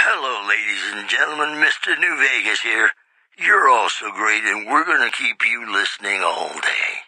Hello, ladies and gentlemen. Mr. New Vegas here. You're all so great, and we're going to keep you listening all day.